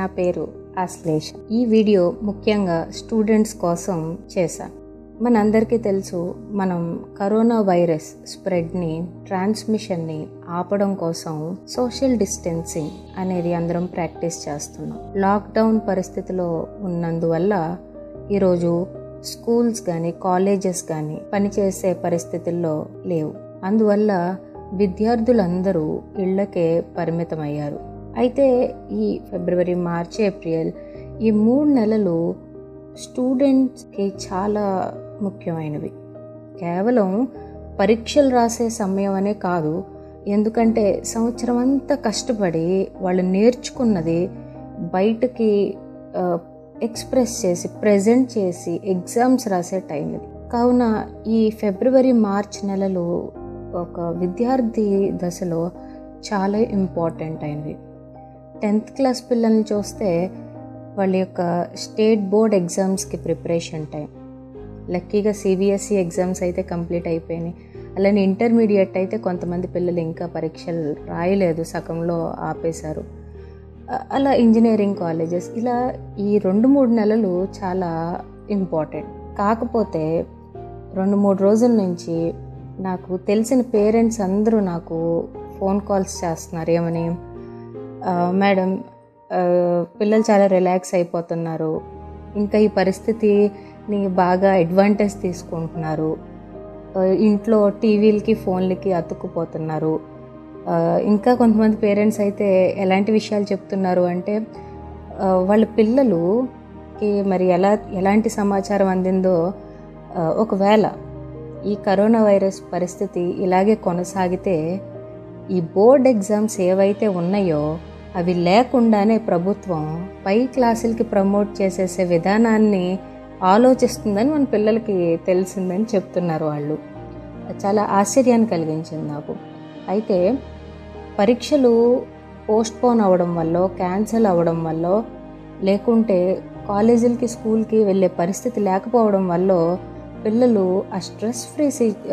నా పేరు అశ్లేష. ఈ వీడియో ముఖ్యంగా స్టూడెంట్స్ కోసం చేశాను. మనందరికీ తెలుసు, మనం కరోనా వైరస్ స్ప్రెడ్ని, ట్రాన్స్మిషన్ని ఆపడం కోసం సోషల్ డిస్టెన్సింగ్ అనేది అందరం ప్రాక్టీస్ చేస్తున్నాం. లాక్డౌన్ పరిస్థితిలో ఉన్నందువల్ల ఈరోజు స్కూల్స్ కానీ కాలేజెస్ కానీ పనిచేసే పరిస్థితుల్లో లేవు. అందువల్ల విద్యార్థులందరూ ఇళ్లకే పరిమితమయ్యారు. అయితే ఈ ఫిబ్రవరి, మార్చి, ఏప్రిల్ ఈ 3 నెలలు స్టూడెంట్స్కి చాలా ముఖ్యమైనవి. కేవలం పరీక్షలు రాసే సమయం అనే కాదు, ఎందుకంటే సంవత్సరం అంతా కష్టపడి వాళ్ళు నేర్చుకున్నది బయటకి ఎక్స్ప్రెస్ చేసి ప్రజెంట్ చేసి ఎగ్జామ్స్ రాసే టైం ఇది. కావున ఈ ఫిబ్రవరి, మార్చ్ నెలలు ఒక విద్యార్థి దశలో చాలా ఇంపార్టెంట్ అయినవి. 10th క్లాస్ పిల్లల్ని చూస్తే వాళ్ళ యొక్క స్టేట్ బోర్డ్ ఎగ్జామ్స్కి ప్రిపరేషన్ టైం. లక్కీగా సిబిఎస్ఈ ఎగ్జామ్స్ అయితే కంప్లీట్ అయిపోయినాయి. అలానే ఇంటర్మీడియట్ అయితే కొంతమంది పిల్లలు ఇంకా పరీక్షలు రాయలేదు, సగంలో ఆపేశారు. అలా ఇంజనీరింగ్ కాలేజెస్, ఇలా ఈ 2-3 నెలలు చాలా ఇంపార్టెంట్. కాకపోతే 2-3 రోజుల నుంచి నాకు తెలిసిన పేరెంట్స్ అందరూ నాకు ఫోన్ కాల్స్ చేస్తున్నారు. ఏమని, మేడం పిల్లలు చాలా రిలాక్స్ అయిపోతున్నారు, ఇంకా ఈ పరిస్థితిని బాగా అడ్వాంటేజ్ తీసుకుంటున్నారు, ఇంట్లో టీవీలకి ఫోన్లకి అతుక్కుపోతున్నారు. ఇంకా కొంతమంది పేరెంట్స్ అయితే ఎలాంటి విషయాలు చెప్తున్నారు అంటే, వాళ్ళ పిల్లలుకి మరి ఎలాంటి సమాచారం అందిందో, ఒకవేళ ఈ కరోనా వైరస్ పరిస్థితి ఇలాగే కొనసాగితే ఈ బోర్డ్ ఎగ్జామ్స్ ఏవైతే ఉన్నాయో అవి లేకుండానే ప్రభుత్వం పై క్లాసులకి ప్రమోట్ చేసేసే విధానాన్ని ఆలోచిస్తుందని మన పిల్లలకి తెలిసిందని చెప్తున్నారు వాళ్ళు. చాలా ఆశ్చర్యాన్ని కలిగించింది నాకు. అయితే పరీక్షలు పోస్ట్పోన్ అవ్వడం వల్ల, క్యాన్సిల్ అవ్వడం వల్ల, లేకుంటే కాలేజీలకి స్కూల్కి వెళ్ళే పరిస్థితి లేకపోవడం వల్ల పిల్లలు ఆ స్ట్రెస్ ఫ్రీ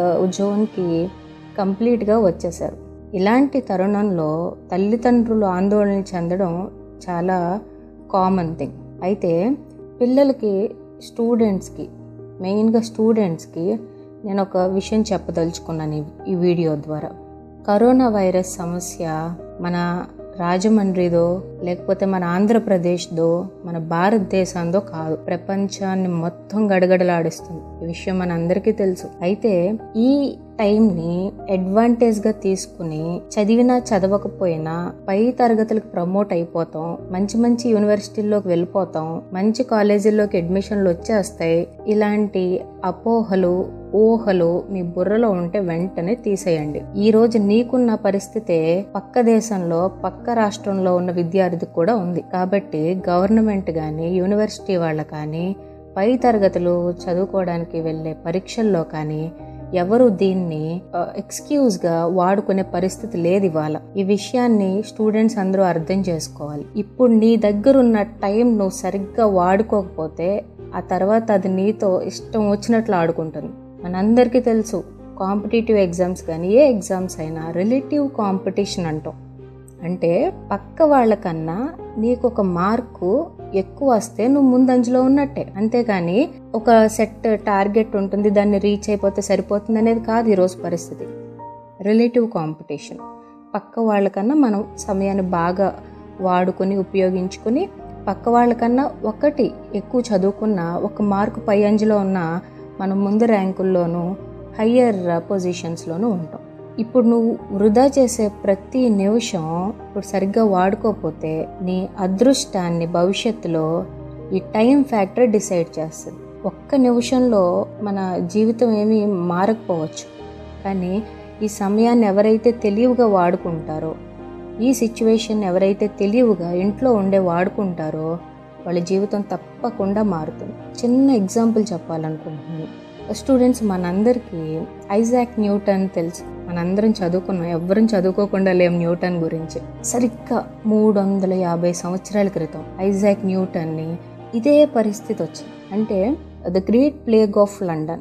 జోన్కి కంప్లీట్గా వచ్చేసారు. ఇలాంటి తరుణంలో తల్లిదండ్రులు ఆందోళన చెందడం చాలా కామన్ థింగ్. అయితే పిల్లలకి, స్టూడెంట్స్కి, మెయిన్గా స్టూడెంట్స్కి నేను ఒక విషయం చెప్పదలుచుకున్నాను ఈ వీడియో ద్వారా. కరోనా వైరస్ సమస్య మన రాజమండ్రిదో, లేకపోతే మన ఆంధ్రప్రదేశ్దో, మన భారతదేశందో కాదు, ప్రపంచాన్ని మొత్తం గడగడలాడిస్తుంది. ఈ విషయం మన అందరికీ తెలుసు. అయితే ఈ టైంని అడ్వాంటేజ్గా తీసుకుని చదివినా చదవకపోయినా పై తరగతులకు ప్రమోట్ అయిపోతాం, మంచి మంచి యూనివర్సిటీల్లోకి వెళ్ళిపోతాం, మంచి కాలేజీల్లోకి అడ్మిషన్లు వచ్చేస్తాయి. ఇలాంటి అపోహలు, ఊహలు మీ బుర్రలో ఉంటే వెంటనే తీసేయండి. ఈ రోజు నీకున్న పరిస్థితే పక్క దేశంలో, పక్క రాష్ట్రంలో ఉన్న విద్యార్థికి కూడా ఉంది. కాబట్టి గవర్నమెంట్ కానీ, యూనివర్సిటీ వాళ్ళ కానీ, పై తరగతులు చదువుకోవడానికి వెళ్ళే పరీక్షల్లో కానీ ఎవరు దీన్ని ఎక్స్క్యూజ్గా వాడుకునే పరిస్థితి లేదు ఇవాళ. ఈ విషయాన్ని స్టూడెంట్స్ అందరూ అర్థం చేసుకోవాలి. ఇప్పుడు నీ దగ్గరున్న టైం నువ్వు సరిగ్గా వాడుకోకపోతే ఆ తర్వాత అది నీతో ఇష్టం వచ్చినట్లు ఆడుకుంటుంది. మనందరికీ తెలుసు, కాంపిటేటివ్ ఎగ్జామ్స్ కానీ ఏ ఎగ్జామ్స్ అయినా రిలేటివ్ కాంపిటీషన్ అంటాం. అంటే పక్క వాళ్ళకన్నా నీకు ఒక మార్కు ఎక్కువ వస్తే నువ్వు ముందంజలో ఉన్నట్టే. అంతేగాని ఒక సెట్ టార్గెట్ ఉంటుంది, దాన్ని రీచ్ అయిపోతే సరిపోతుంది అనేది కాదు ఈరోజు పరిస్థితి. Relative competition. పక్క వాళ్ళకన్నా మనం సమయాన్ని బాగా వాడుకొని ఉపయోగించుకుని పక్క వాళ్ళకన్నా ఒకటి ఎక్కువ చదువుకున్న, ఒక మార్కు పై అంజలో ఉన్న మనం ముందు ర్యాంకుల్లోనూ హయ్యర్ పొజిషన్స్లోనూ ఉంటాం. ఇప్పుడు నువ్వు వృధా చేసే ప్రతి నిమిషం ఇప్పుడు సరిగ్గా వాడుకోకపోతే నీ అదృష్టాన్ని భవిష్యత్తులో ఈ టైం ఫ్యాక్టర్ డిసైడ్ చేస్తుంది. ఒక్క నిమిషంలో మన జీవితం ఏమీ మారకపోవచ్చు, కానీ ఈ సమయాన్ని ఎవరైతే తెలివిగా వాడుకుంటారో, ఈ సిచ్యువేషన్ ఎవరైతే తెలివిగా ఇంట్లో ఉండే వాడుకుంటారో వాళ్ళ జీవితం తప్పకుండా మారుతుంది. చిన్న ఎగ్జాంపుల్ చెప్పాలనుకుంటున్నాను. స్టూడెంట్స్, మనందరికీ ఐజాక్ న్యూటన్ తెలుసు. మనందరం చదువుకున్నాం, ఎవ్వరం చదువుకోకుండా లేం న్యూటన్ గురించి. సరిగ్గా 350 సంవత్సరాల క్రితం ఐజాక్ న్యూటన్ని ఇదే పరిస్థితి వచ్చింది. అంటే the great plague of London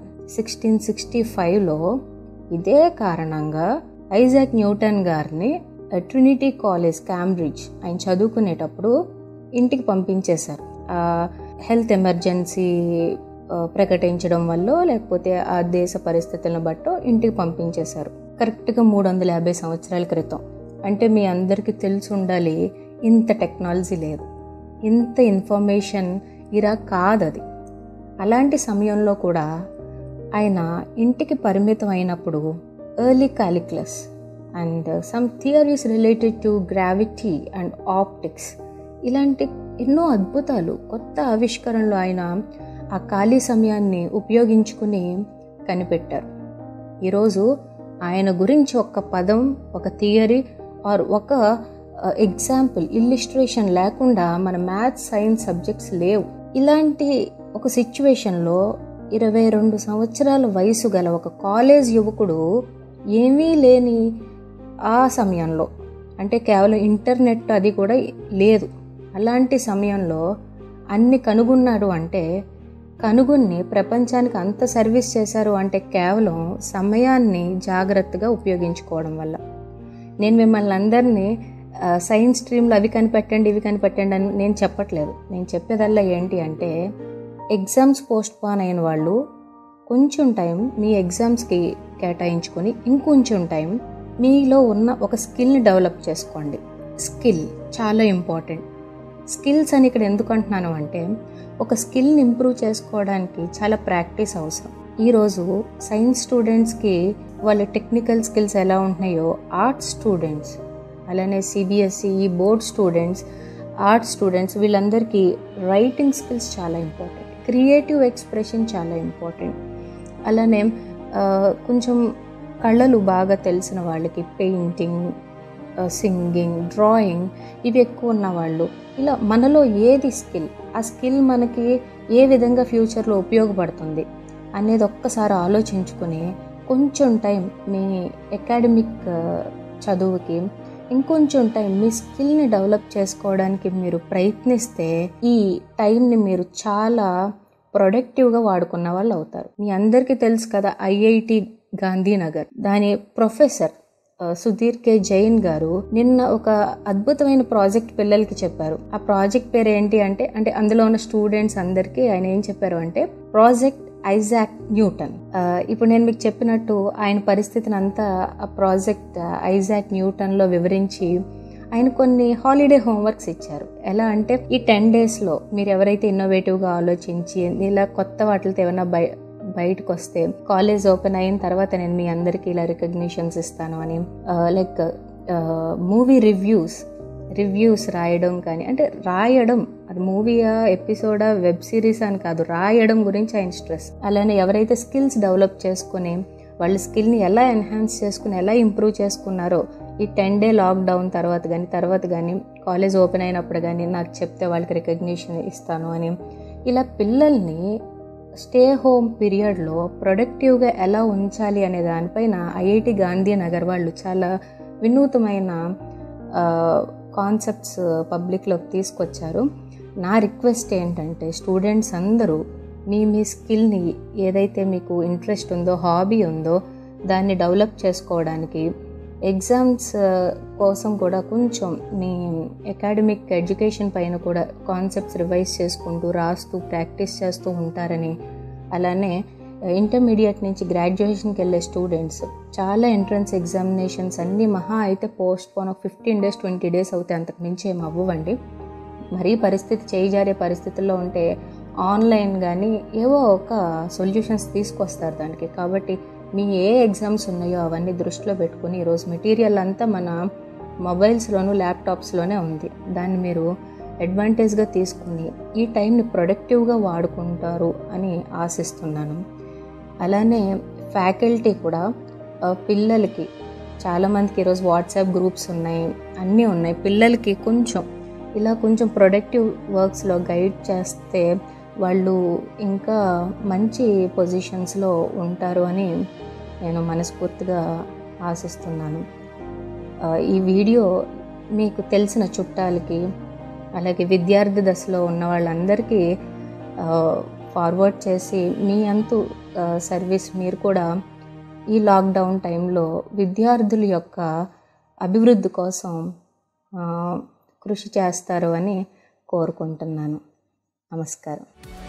1665లో ఇదే కారణంగా ఐజాక్ న్యూటన్ గారిని ట్రినిటీ కాలేజ్, క్యాంబ్రిడ్జ్ ఆయన చదువుకునేటప్పుడు ఇంటికి పంపించేశారు. హెల్త్ ఎమర్జెన్సీ ప్రకటించడం వల్ల లేకపోతే ఆ దేశ పరిస్థితులను బట్టో ఇంటికి పంపించేశారు. కరెక్ట్గా 350 సంవత్సరాల క్రితం. అంటే మీ అందరికీ తెలిసి ఉండాలి, ఇంత టెక్నాలజీ లేదు, ఇంత ఇన్ఫర్మేషన్ ఇరా కాదది. అలాంటి సమయంలో కూడా ఆయన ఇంటికి పరిమితం అయినప్పుడు early calculus and some theories related to gravity and optics ఇలాంటి ఎన్నో అద్భుతాలు, కొత్త ఆవిష్కరణలు ఆయన ఆ ఖాళీ సమయాన్ని ఉపయోగించుకుని కనిపెట్టారు. ఈరోజు ఆయన గురించి ఒక పదం, ఒక థియరీ ఆర్ ఒక ఎగ్జాంపుల్, ఇల్లిస్ట్రేషన్ లేకుండా మన మ్యాథ్స్, సైన్స్ సబ్జెక్ట్స్ లేవు. ఇలాంటి ఒక సిచ్యువేషన్లో 22 సంవత్సరాల వయసు గల ఒక కాలేజ్ యువకుడు ఏమీ లేని ఆ సమయంలో, అంటే కేవలం ఇంటర్నెట్ అది కూడా లేదు, అలాంటి సమయంలో అన్ని కనుగొన్నాడు. అంటే కనుగొని ప్రపంచానికి అంత సర్వీస్ చేశారు అంటే కేవలం సమయాన్ని జాగ్రత్తగా ఉపయోగించుకోవడం వల్ల. నేను మిమ్మల్ని అందరినీ సైన్స్ స్ట్రీమ్లో అవి కనిపెట్టండి ఇవి కనిపెట్టండి అని నేను చెప్పట్లేదు. నేను చెప్పేదల్లా ఏంటి అంటే, ఎగ్జామ్స్ పోస్ట్పోన్ అయిన వాళ్ళు కొంచెం టైం మీ ఎగ్జామ్స్కి కేటాయించుకొని ఇంకొంచెం టైం మీలో ఉన్న ఒక స్కిల్ని డెవలప్ చేసుకోండి. స్కిల్ చాలా ఇంపార్టెంట్. స్కిల్స్ అని ఇక్కడ ఎందుకు అంటున్నాను అంటే, ఒక స్కిల్ని ఇంప్రూవ్ చేసుకోవడానికి చాలా ప్రాక్టీస్ అవసరం. ఈరోజు సైన్స్ స్టూడెంట్స్కి వాళ్ళ టెక్నికల్ స్కిల్స్ ఎలా ఉంటున్నాయో, ఆర్ట్స్ స్టూడెంట్స్ అలానే CBSE board students, arts students వీళ్ళందరికీ రైటింగ్ స్కిల్స్ చాలా ఇంపార్టెంట్, క్రియేటివ్ ఎక్స్ప్రెషన్ చాలా ఇంపార్టెంట్. అలానే కొంచెం కళలు బాగా తెలిసిన వాళ్ళకి పెయింటింగ్, సింగింగ్, డ్రాయింగ్ ఇవి ఎక్కువ ఉన్న వాళ్ళు, ఇలా మనలో ఏది స్కిల్, ఆ స్కిల్ మనకి ఏ విధంగా ఫ్యూచర్లో ఉపయోగపడుతుంది అనేది ఒక్కసారి ఆలోచించుకొని కొంచెం టైం మీ అకాడమిక్ చదువుకి ఇంకొంచెం టైం మీ స్కిల్ని డెవలప్ చేసుకోవడానికి మీరు ప్రయత్నిస్తే ఈ టైంని మీరు చాలా ప్రొడక్టివ్గా వాడుకున్న వాళ్ళు అవుతారు. మీ అందరికీ తెలుసు కదా, ఐఐటి గాంధీనగర్ దాని ప్రొఫెసర్ సుధీర్ కే జైన్ గారు నిన్న ఒక అద్భుతమైన ప్రాజెక్ట్ పిల్లలకి చెప్పారు. ఆ ప్రాజెక్ట్ పేరు ఏంటి అంటే అందులో ఉన్న స్టూడెంట్స్ అందరికీ ఆయన ఏం చెప్పారు అంటే, ప్రాజెక్ట్ ఐజాక్ న్యూటన్. ఇప్పుడు నేను మీకు చెప్పినట్టు ఆయన పరిస్థితిని అంతా ఆ ప్రాజెక్ట్ ఐజాక్ న్యూటన్లో వివరించి ఆయన కొన్ని హాలిడే హోంవర్క్స్ ఇచ్చారు. ఎలా అంటే, ఈ 10 daysలో మీరు ఎవరైతే ఇన్నోవేటివ్గా ఆలోచించి ఇలా కొత్త వాటితో ఏమైనా బయటకు వస్తే, కాలేజ్ ఓపెన్ అయిన తర్వాత నేను మీ అందరికీ ఇలా రికగ్నిషన్స్ ఇస్తాను అని, లైక్ మూవీ రివ్యూస్ రాయడం కానీ, అంటే రాయడం, అది మూవీయా ఎపిసోడా వెబ్ సిరీస్ అని కాదు, రాయడం గురించి ఆయన స్ట్రెస్. అలానే ఎవరైతే స్కిల్స్ డెవలప్ చేసుకుని వాళ్ళ స్కిల్ని ఎలా ఎన్హాన్స్ చేసుకుని ఎలా ఇంప్రూవ్ చేసుకున్నారో, ఈ 10 day లాక్డౌన్ తర్వాత కానీ కాలేజ్ ఓపెన్ అయినప్పుడు కానీ నాకు చెప్తే వాళ్ళకి రికగ్నిషన్ ఇస్తాను అని, ఇలా పిల్లల్ని స్టే హోమ్ పీరియడ్లో ప్రొడక్టివ్గా ఎలా ఉంచాలి అనే దానిపైన ఐఐటి గాంధీనగర్ వాళ్ళు చాలా వినూతమైన కాన్సెప్ట్స్ పబ్లిక్లోకి తీసుకొచ్చారు. నా రిక్వెస్ట్ ఏంటంటే, స్టూడెంట్స్ అందరూ మీ స్కిల్ని, ఏదైతే మీకు ఇంట్రెస్ట్ ఉందో, హాబీ ఉందో, దాన్ని డెవలప్ చేసుకోవడానికి ఎగ్జామ్స్ కోసం కూడా కొంచెం మీ అకాడమిక్ ఎడ్యుకేషన్ పైన కూడా కాన్సెప్ట్స్ రివైజ్ చేసుకుంటూ రాస్తూ ప్రాక్టీస్ చేస్తూ ఉంటారని, అలానే ఇంటర్మీడియట్ నుంచి గ్రాడ్యుయేషన్కి వెళ్ళే స్టూడెంట్స్ చాలా ఎంట్రన్స్ ఎగ్జామినేషన్స్ అన్నీ మహా అయితే పోస్ట్పోన్ 15 days 20 days అవుతాయి, అంతకు మించి ఏమి అవ్వండి. మరీ పరిస్థితి చేయిజారే పరిస్థితుల్లో ఉంటే ఆన్లైన్ కానీ ఏవో ఒక సొల్యూషన్స్ తీసుకొస్తారు దానికి. కాబట్టి మీ ఏ ఎగ్జామ్స్ ఉన్నాయో అవన్నీ దృష్టిలో పెట్టుకుని, ఈరోజు మెటీరియల్ అంతా మన మొబైల్స్లోనూ ల్యాప్టాప్స్లోనే ఉంది, దాన్ని మీరు అడ్వాంటేజ్గా తీసుకుని ఈ టైంని ప్రొడక్టివ్గా వాడుకుంటారు అని ఆశిస్తున్నాను. అలానే ఫ్యాకల్టీ కూడా పిల్లలకి, చాలామందికి ఈరోజు వాట్సాప్ గ్రూప్స్ ఉన్నాయి, అన్నీ ఉన్నాయి, పిల్లలకి కొంచెం ప్రొడక్టివ్ వర్క్స్లో గైడ్ చేస్తే వాళ్ళు ఇంకా మంచి పొజిషన్స్లో ఉంటారు అని నేను మనస్ఫూర్తిగా ఆశిస్తున్నాను. ఈ వీడియో మీకు తెలిసిన చుట్టాలకి, అలాగే విద్యార్థి దశలో ఉన్న వాళ్ళందరికీ ఫార్వర్డ్ చేసి మీ అంతు సర్వీస్ మీరు కూడా ఈ లాక్డౌన్ టైంలో విద్యార్థుల యొక్క అభివృద్ధి కోసం కృషి చేస్తారు అని కోరుకుంటున్నాను. నమస్కారం.